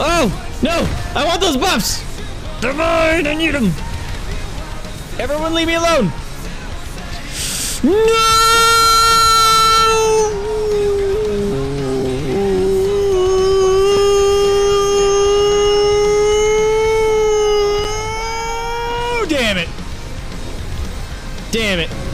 Oh, no! I want those buffs! They're mine! I need them! Everyone leave me alone! No! Damn it! Damn it.